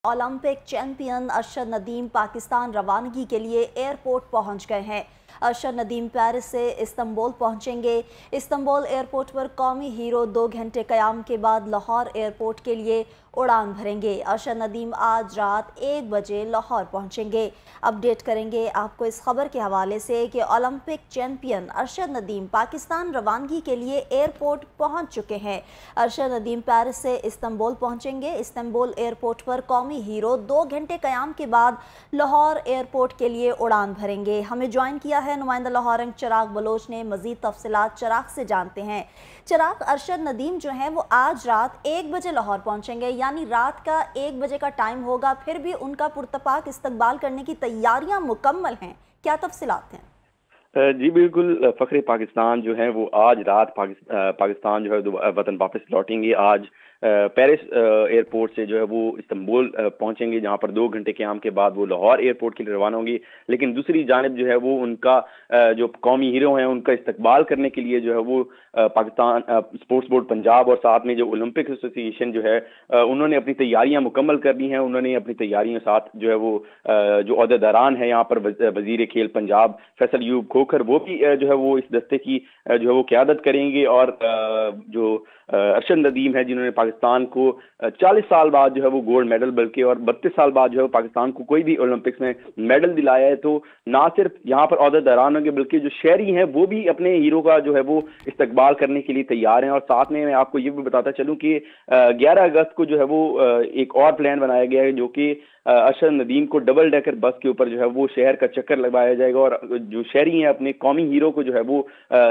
Olympic champion Arshad Nadeem Pakistan रवानगी के लिए एयरपोर्ट पहुंच गए हैं। अरशद नदीम पेरिस से इस्तंबुल पहुंचेंगे। इस्तंबुल एयरपोर्ट पर कौमी हीरो 2 घंटे क़याम के बाद लाहौर एयरपोर्ट के लिए उड़ान भरेंगे। अरशद नदीम आज रात 1 बजे लाहौर पहुंचेंगे। अपडेट करेंगे आपको इस खबर के हवाले से कि ओलंपिक चैंपियन अरशद नदीम पाकिस्तान रवानगी के लिए एयरपोर्ट पहुंच चुके हैं। अरशद नदीम पेरिस से इस्तंबुल पहुंचेंगे। इस्तंबुल एयरपोर्ट पर कौमी हीरो 2 घंटे क़याम के बाद लाहौर एयरपोर्ट के लिए उड़ान भरेंगे। हमें ज्वाइन किया है नुमाइंदा लाहौर रंग चिराग बलोच ने। मजीद तफसीलात चिराग से जानते हैं। चिराग, अरशद नदीम जो हैं वो आज रात 1 बजे लाहौर पहुंचेंगे, यानी रात का 1 बजे का टाइम होगा, फिर भी उनका पुरतपाक इस्तकबाल करने की तैयारियां मुकम्मल हैं, क्या तफसीलात हैं? जी बिल्कुल, फ़ख्र पाकिस्तान जो है वो आज रात पाकिस्तान जो है वतन वापस लौटेंगे। आज पेरिस एयरपोर्ट से जो है वो इस्तंबुल पहुंचेंगे, जहां पर 2 घंटे क़याम के बाद वो लाहौर एयरपोर्ट के लिए रवाना होंगी। लेकिन दूसरी जानिब जो है वो उनका जो कौमी हीरो हैं उनका इस्तकबाल करने के लिए जो है वो पाकिस्तान स्पोर्ट्स बोर्ड पंजाब और साथ में जो ओलंपिक एसोसिएशन जो है उन्होंने अपनी तैयारियां मुकम्मल कर दी हैं। उन्होंने अपनी तैयारियों साथ जो है वो जो ओहदेदारान है यहाँ पर वजीर खेल पंजाब फैसल यूब खोखर, वो भी जो है वो इस दस्ते की जो है वो क़यादत करेंगे। और जो अरशद नदीम है जिन्होंने पाकिस्तान को 40 साल बाद जो है वो गोल्ड मेडल, बल्कि और 32 साल बाद जो है पाकिस्तान को कोई भी ओलंपिक्स में मेडल दिलाया है, तो ना सिर्फ यहाँ पर ओहदेदारान होंगे बल्कि जो शहरी हैं वो भी अपने हीरो का जो है वो इस्तकबाल करने के लिए तैयार हैं। और साथ में मैं आपको ये भी बताता चलूँ कि 11 अगस्त को जो है वो एक और प्लान बनाया गया है, जो कि अरशद नदीम को डबल डेकर बस के ऊपर जो है वो शहर का चक्कर लगवाया जाएगा और जो शहरी हैं अपने कौमी हीरो को जो है वो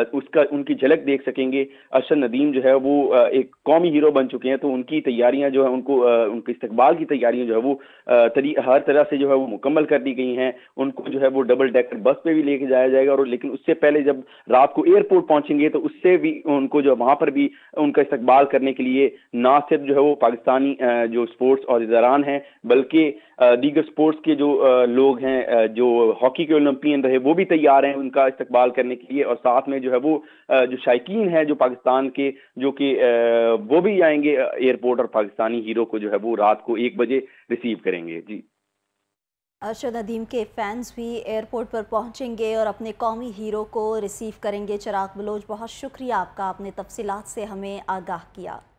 उनकी झलक देख सकेंगे। अरशद नदीम जो है वो एक कौमी हीरो बन चुके हैं, तो उनकी तैयारियां जो है उनके इस्तकबाल की तैयारियां जो है वो हर तरह से जो है वो मुकम्मल कर दी गई हैं। उनको जो है वो डबल डेकर बस पे भी लेके जाया जाएगा, और लेकिन उससे पहले जब रात को एयरपोर्ट पहुंचेंगे तो उससे भी उनको जो वहां पर भी उनका इस्तकबाल करने के लिए ना सिर्फ जो है वो पाकिस्तानी जो स्पोर्ट्स और इदारान हैं बल्कि दीगर स्पोर्ट्स के जो लोग हैं, जो हॉकी के ओलंपियन रहे, वो भी तैयार हैं उनका इस्तकबाल करने के लिए। और साथ में जो है वो जो शायकीन है जो पाकिस्तान के, जो कि वो भी आएंगे एयरपोर्ट और पाकिस्तानी हीरो को जो है वो रात को 1 बजे रिसीव करेंगे। जी, अरशद नदीम के फैंस भी एयरपोर्ट पर पहुंचेंगे और अपने कौमी हीरो को रिसीव करेंगे। चिराग बलोच, बहुत शुक्रिया आपका, आपने तफसीलात से हमें आगाह किया।